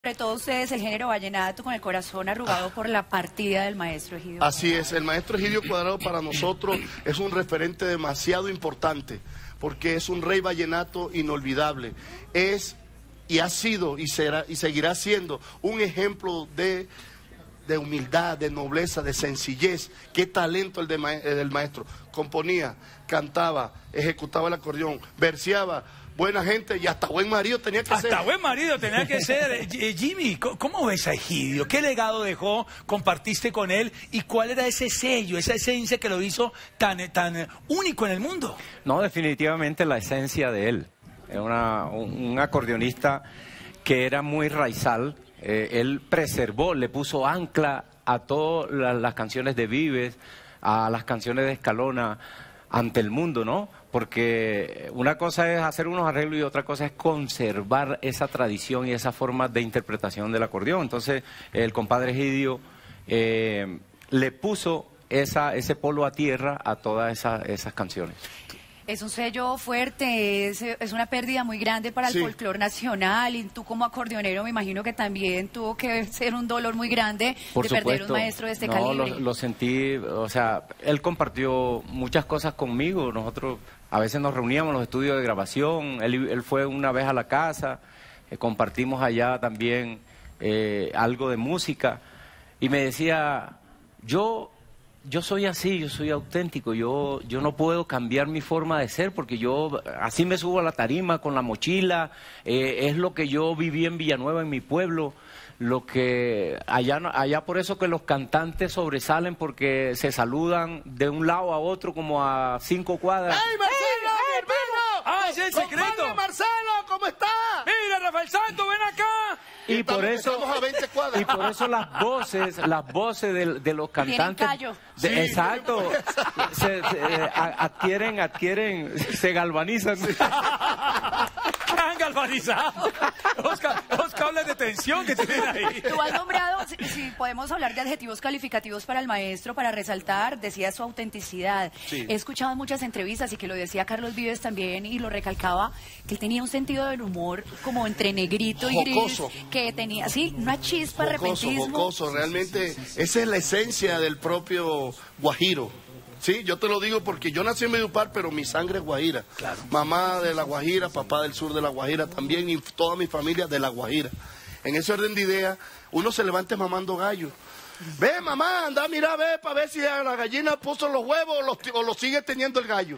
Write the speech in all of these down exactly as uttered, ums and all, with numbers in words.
Sobre todo ustedes, el género vallenato, con el corazón arrugado por la partida del maestro Egidio. Así es, el maestro Egidio Cuadrado para nosotros es un referente demasiado importante, porque es un rey vallenato inolvidable. Es y ha sido y será y seguirá siendo un ejemplo de, de humildad, de nobleza, de sencillez. Qué talento el, de ma el del maestro. Componía, cantaba, ejecutaba el acordeón, verseaba. Buena gente y hasta buen marido tenía que hasta ser. Hasta buen marido tenía que ser. eh, Jimmy, ¿cómo ves a Egidio? ¿Qué legado dejó? ¿Compartiste con él? ¿Y cuál era ese sello, esa esencia que lo hizo tan, tan único en el mundo? No, definitivamente la esencia de él. Era una, un, un acordeonista que era muy raizal. Eh, él preservó, le puso ancla a todas la, las canciones de Vives, a las canciones de Escalona, ante el mundo, ¿no? Porque una cosa es hacer unos arreglos y otra cosa es conservar esa tradición y esa forma de interpretación del acordeón. Entonces, el compadre Egidio eh, le puso esa, ese polo a tierra a todas esa, esas canciones. Es un sello fuerte, es, es una pérdida muy grande para el sí. folclore nacional, y tú como acordeonero me imagino que también tuvo que ser un dolor muy grande Por de supuesto. perder un maestro de este no, calibre. Lo, lo sentí, o sea, él compartió muchas cosas conmigo. Nosotros a veces nos reuníamos en los estudios de grabación, él, él fue una vez a la casa, eh, compartimos allá también eh, algo de música, y me decía, yo... Yo soy así, yo soy auténtico, yo, yo no puedo cambiar mi forma de ser porque yo así me subo a la tarima con la mochila, eh, es lo que yo viví en Villanueva, en mi pueblo, lo que allá, allá por eso que los cantantes sobresalen porque se saludan de un lado a otro como a cinco cuadras. ¡Ey, Marcelo, mi hermano! ¡Ah, ese es el secreto! ¡Compadre Marcelo, ¿cómo está? ¡Mira, Rafael Santos, ven acá! Y, y por eso estamos a veinte cuadras. Y por eso las voces, las voces de, de los cantantes, callo. de, Sí. exacto, se, se, eh, adquieren, adquieren, se galvanizan. ¡Han galvanizado! Los, ca los cables de tensión que tienen ahí. Tú has nombrado, si, si podemos hablar de adjetivos calificativos para el maestro, para resaltar, decía su autenticidad. Sí. He escuchado muchas entrevistas y que lo decía Carlos Vives también y lo recalcaba, que él tenía un sentido del humor como entre negrito y Jocoso. gris, que tenía, sí, una chispa, Jocoso, repentismo. jocoso, realmente esa es la esencia del propio guajiro. Sí, yo te lo digo porque yo nací en Mediupar, pero mi sangre es guajira. Claro. Mamá de la Guajira, papá del sur de la Guajira también, y toda mi familia de la Guajira. En ese orden de ideas, uno se levanta mamando gallo. Ve, mamá, anda, mira, ve, para ver si a la gallina puso los huevos o los, o los sigue teniendo el gallo.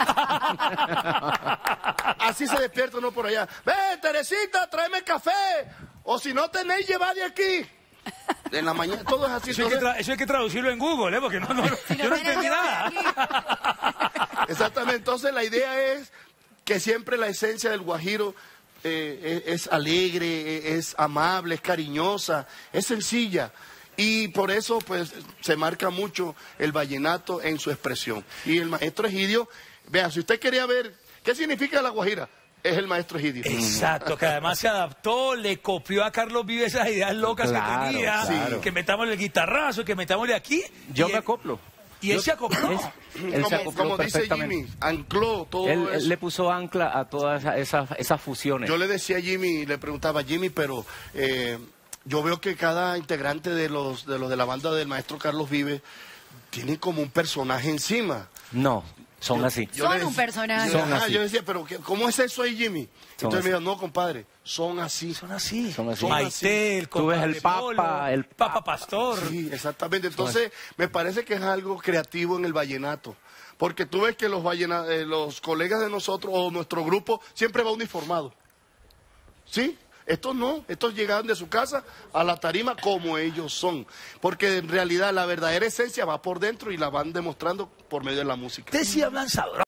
Así se despierta uno por allá. Ve, Teresita, tráeme café, o si no tenéis, llevad de aquí. En la mañana, todo es así. Eso hay, que eso hay que traducirlo en Google, ¿eh? Porque no, no, Si no yo no tenés, entendí llévate nada. Exactamente, entonces la idea es que siempre la esencia del guajiro eh, es, es alegre, es amable, es cariñosa, es sencilla. Y por eso pues se marca mucho el vallenato en su expresión. Y el maestro Egidio, vea, si usted quería ver qué significa la guajira, es el maestro Egidio. Exacto, que además se adaptó, le copió a Carlos Vives esas ideas locas Claro, que tenía, claro. que metámosle el guitarrazo, que metámosle aquí. Yo y me él, acoplo. Y él Yo- se acopló. es- él se Como, acopló como dice perfectamente. Jimmy, ancló todo Él, eso. él le puso ancla a todas esas, esas, esas fusiones. Yo le decía a Jimmy, le preguntaba, Jimmy, pero eh, yo veo que cada integrante de los, de los de la banda del maestro Carlos Vives tiene como un personaje encima. No, son Yo- así. yo Son le un decía- personaje. Yo, Son ajá, así. yo decía, pero ¿qué- ¿cómo es eso ahí, Jimmy? Son Entonces así. me dijo, no, compadre, son así. Son así. Son así. Son Maite, el Tú ves el compadre Papa, Polo, el Papa Pastor. Sí, exactamente. Entonces, me parece que es algo creativo en el vallenato. Porque tú ves que los, vallena- eh, los colegas de nosotros o nuestro grupo siempre va uniformado. ¿Sí? Estos no, estos llegaron de su casa a la tarima como ellos son. Porque en realidad la verdadera esencia va por dentro y la van demostrando por medio de la música. Ustedes sí hablan sabroso.